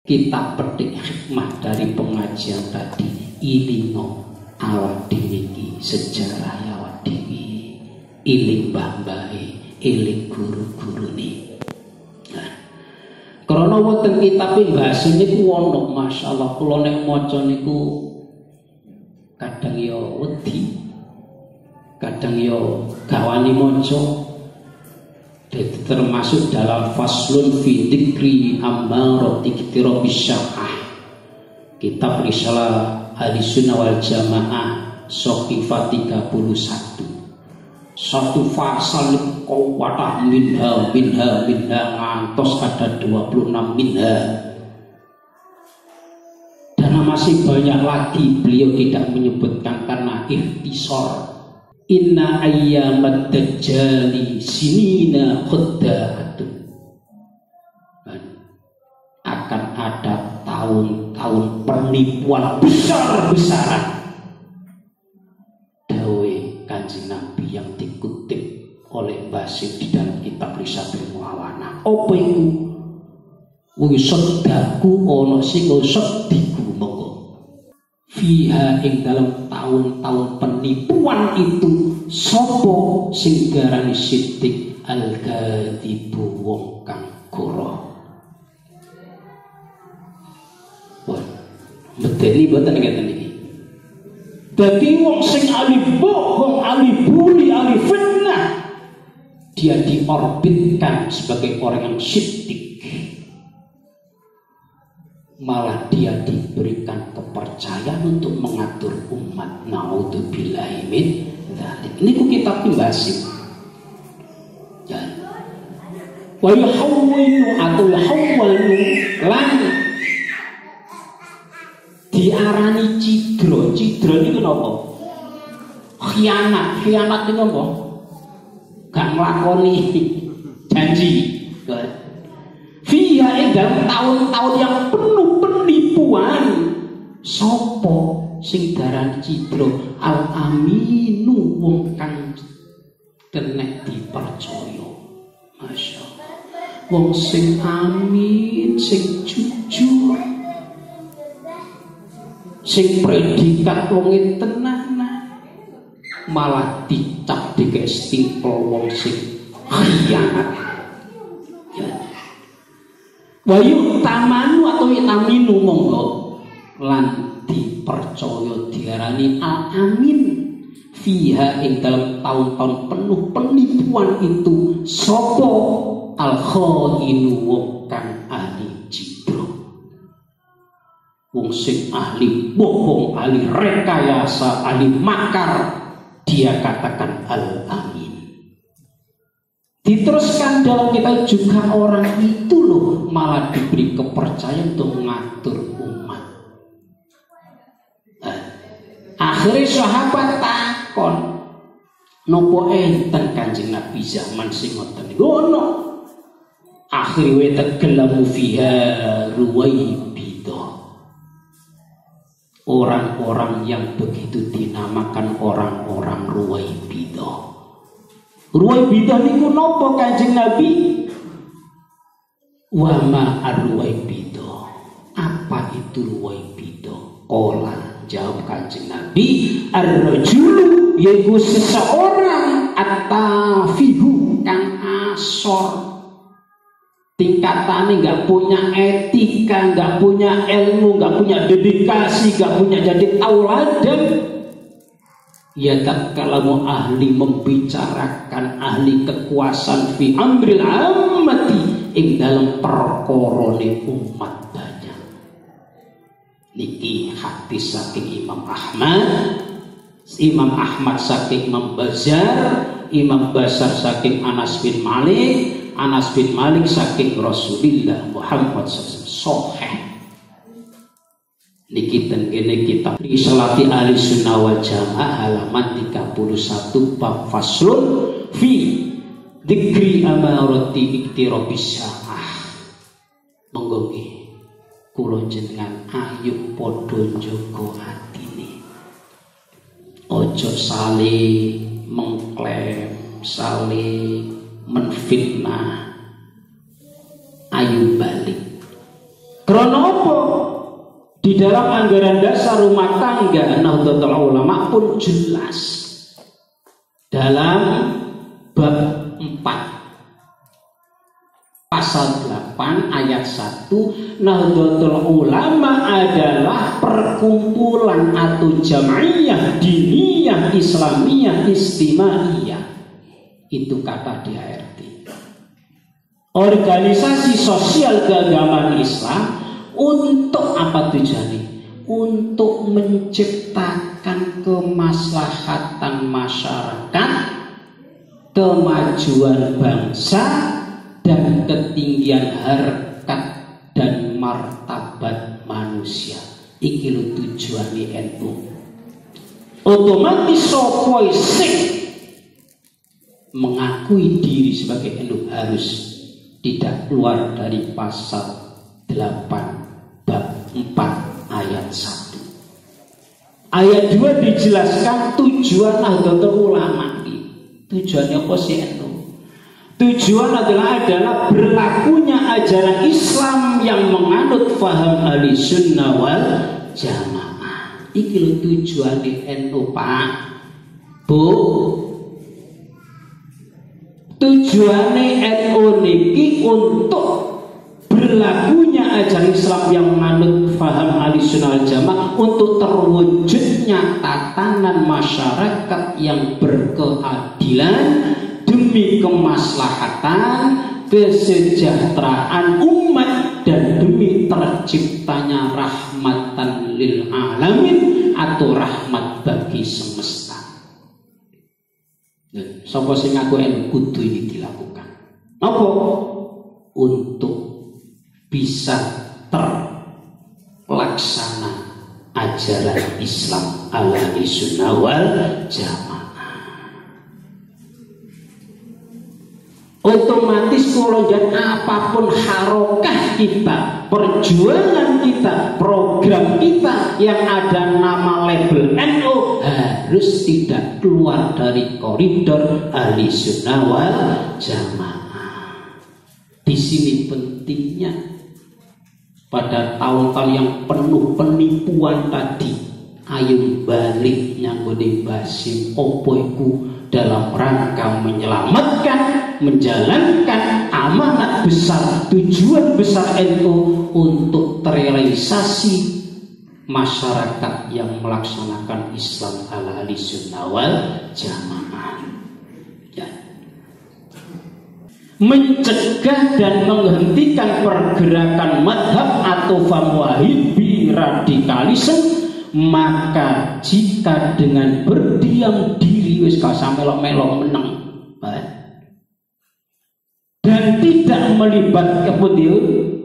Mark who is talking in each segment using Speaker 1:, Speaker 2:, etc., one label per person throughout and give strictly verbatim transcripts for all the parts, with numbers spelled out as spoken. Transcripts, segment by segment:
Speaker 1: kita petik hikmah dari pengajian tadi. Ilingo awak dhewe iki sejarah awak dhewe, iling mbah-mbahe, iling guru-gurune. Nah, karena wonten kitab Mbah Hasim niku ono, masyaallah kula nek maca niku kadang ya wedi, kadang ya gawani maca. Termasuk dalam faslun fi dzikri ammarati iktirabis syafah, kitab risalah Ahlussunnah wal Jamaah Shafifah tiga puluh satu. Satu fasal kau watah minha minha minha ngantos ada dua puluh enam minha. Dan masih banyak lagi beliau tidak menyebutkan karena ikhtisar. Inna ayyamat dajjali sinina khudda'atun. Akan ada tahun-tahun penipuan besar-besaran. Dawe Kanjeng Nabi yang dikutip oleh Mbah Hasim di dalam kitab Risatul Muawana. Apa iku? Wong sedaku ana sing sediku monggo. Fiha ing dalam tahun-tahun penipuan itu sopo sing garani Siddiq al-Ghadibu wong kang goroh. Wah, medeni boten ngeten iki. Dadi wong sing ahli bohong, ahli buli, ahli fitnah, dia diorbitkan sebagai orang yang Siddiq. Malah dia diberikan kepercayaan untuk mengatur umat. Naudzubillahi min dzalik. Ini ku kitab Mbah Hasim. Ya. Wa yuhawwinu atau yuhawwanu lan diarani cidro. Cidro niku napa? Khianat. Khianat niku napa? Gak nglakoni janji. Via ing dalam tahun-tahun yang penuh penipuan. Sopo sing darani cidro al aminu wong kang kenek dipercaya. Masya Allah. Wong sing amin, sing jujur, sing predikat wong tenanan, malah dicap dikek stimpel wong sing khianat. Wayu tamanu atau itaminu monggo lan dipercaya diarani al-amin fiha ing dalam tahun-tahun penuh penipuan itu sopo al-khainu wong kang ahli cidro, wong sing ahli bohong, ahli rekayasa, ahli makar, dia katakan al-amin. Diteruskan dalam kita juga orang itu loh malah diberi kepercayaan untuk mengatur umat. Nah, akhirnya sahabat takon, nopo enten Kanjeng Nabi zaman sing ngoten niku ono. Akhire tegelamu fiha ruwaibidah. Orang-orang yang begitu dinamakan orang-orang ruwaibidah. Ruwaibidah niku napa Kanjeng Nabi? Wa ma ar-ruwaibidah. Apa itu ruwaibidah? Qala jawab Kanjeng Nabi, ar-rajulu yaitu seseorang atafihu kang asor. Tingkatannya nggak punya etika, nggak punya ilmu, nggak punya dedikasi, nggak punya jadi tauladan. Ya tak kalau ahli membicarakan ahli kekuasaan fi amril ammati ing dalam perkorone umat banyak. Niki hadis saking Imam Ahmad, Imam Ahmad saking Imam Bazar, Imam Bazar saking Anas bin Malik, Anas bin Malik saking Rasulullah Muhammad sallallahu alaihi wasallam. Sahih. Niki tenggene kitab Risalati Ahlussunnah wal Jamaah halaman tiga puluh satu bab faslun fi dzikri amarati iktirabis sa'ah. Monggo nggih kula jenengan ayo padha njaga atine. Ojo saling mengklaim, saling menfitnah. Ayo balik. Krana apa dalam anggaran dasar rumah tangga Nahdlatul Ulama pun jelas dalam bab empat pasal delapan ayat satu, Nahdlatul Ulama adalah perkumpulan atau jam'iyah diniyah islamiyah istimaiyah. Itu kata D H R T, organisasi sosial keagamaan Islam. Untuk apa tujuannya? Untuk menciptakan kemaslahatan masyarakat, kemajuan bangsa, dan ketinggian harkat dan martabat manusia. Iki lho tujuane N U. Otomatis sapa sing mengakui diri sebagai N U harus tidak keluar dari pasal delapan bab empat ayat satu. Ayat dua dijelaskan tujuan Nahdlatul Ulama. Tujuannya apa sih itu? Tujuan adalah adalah berlakunya ajaran Islam yang menganut faham ahli sunnah wal jamaah. Iki lho tujuan di N U Pak Bu. Tujuannya N U niki untuk berlakunya ajaran Islam yang menganut faham ahli sunnah wal jamaah untuk terwujudnya tatanan masyarakat yang berkeadilan demi kemaslahatan kesejahteraan umat dan demi terciptanya rahmatan lil alamin atau rahmat bagi semesta. Sapa sing ngaku enu kudu ini dilakukan. Apa? Untuk bisa terlaksana ajaran Islam ahli sunnah wal jamaah. Otomatis kalau dan apapun harokah kita, perjuangan kita, program kita yang ada nama label N U harus tidak keluar dari koridor ahli sunnah wal jamaah. Di sini pentingnya pada tahun-tahun yang penuh penipuan tadi, ayo balik nyanggone Basim opo iku dalam rangka menyelamatkan, menjalankan amanat besar, tujuan besar N U untuk terrealisasi masyarakat yang melaksanakan Islam ala ahli sunnah wal jamaah. Ya. Mencegah dan menghentikan pergerakan madhab atau faham wahabi radikalisme, maka jika dengan berdiam diri wis gak sampe melok-melok meneng dan tidak melibatkan kemudian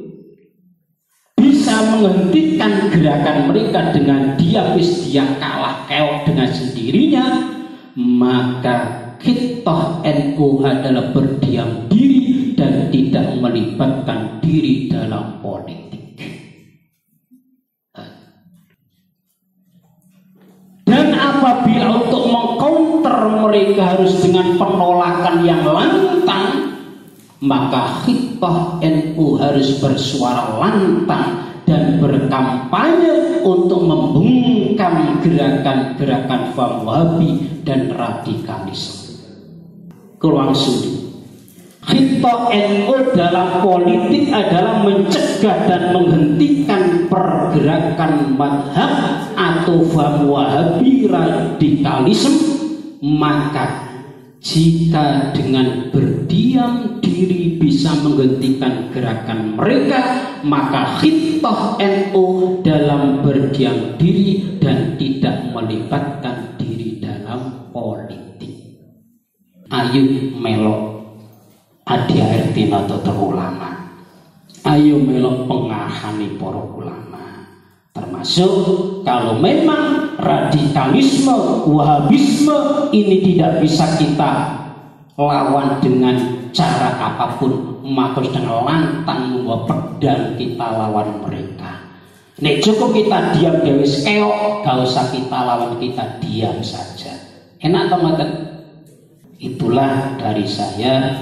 Speaker 1: bisa menghentikan gerakan mereka dengan dia wis dia kalah keok dengan sendirinya, maka kita N U adalah berdiam diri dan tidak melibatkan diri dalam politik. Dan apabila untuk mengcounter mereka harus dengan penolakan yang lantang, maka kita N U harus bersuara lantang dan berkampanye untuk membungkam gerakan-gerakan faham wahabi dan radikalisme. Langsung kita N U dalam politik adalah mencegah dan menghentikan pergerakan madhab atau faham wahabi radikalisme, maka jika dengan berdiam diri bisa menghentikan gerakan mereka, maka kita N U dalam berdiam diri dan tidak melibatkan diri dalam politik. Ayo melok A D R T Nahdlatul Ulama, ayo melok pengarahani para ulama, termasuk kalau memang radikalisme wahabisme ini tidak bisa kita lawan dengan cara apapun, maka dengan lantang membawa pedang kita lawan mereka. Nek cukup kita diam dewe keok, gak usah kita lawan, kita diam saja. Enak teman-teman. Itulah dari saya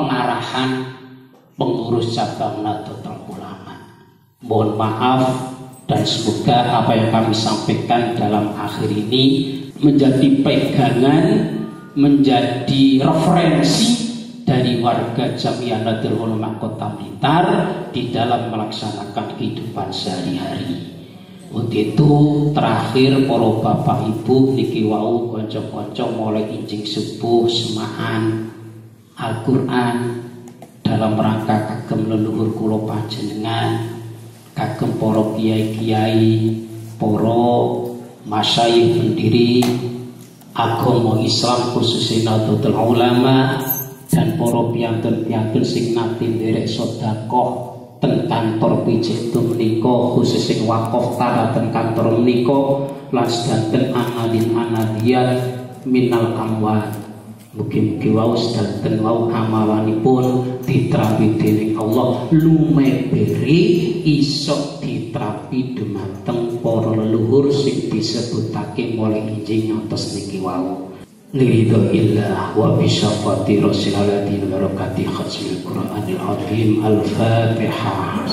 Speaker 1: pengarahan pengurus cabang Nahdlatul Ulama. Mohon maaf Dan semoga apa yang kami sampaikan dalam akhir ini menjadi pegangan, menjadi referensi dari warga Jamiah Nahdlatul Ulama Kota Blitar di dalam melaksanakan kehidupan sehari-hari. Untuk itu terakhir para bapak ibu niki wau kanca-kanca mulai injing subuh semaan Al-Qur'an dalam rangka kagem leluhur kula panjenengan, kagem para kiai-kiai, para masyayikh pendiri agama Islam khususnya Nahdlatul Ulama dan para piyantun-piyantun sing nate nderek sedekah ten kantor P J itu menika khususnya wakaf tara ten kantor menika lan sedanten anadin anadiyat minal amwat. Mugi-mugi wau sedanten wau amalanipun ditrapi dening Allah lumebere iso ditrapi dumateng para leluhur sing disebutake mulai injing ngantos niki wau. Liridho illah wa bisyafati rasilaladin barakati khatmil Qur'anil azim. Al-Fatihah.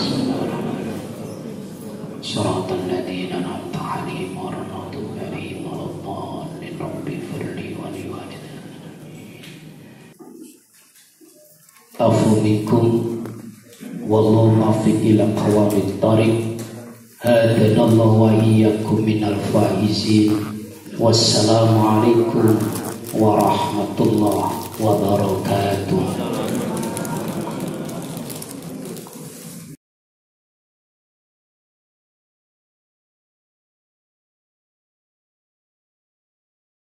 Speaker 1: Suratul ladina an'amta 'alaihim ghairil maghdubi 'alaihim waladdallin. Rabbi firli wa liwalidayya. Afumikum wallahu muwaffiq ila qawamit thariq. Hadanallahu wa iyyakum minal faizin. Wassalamualaikum warahmatullahi wabarakatuh.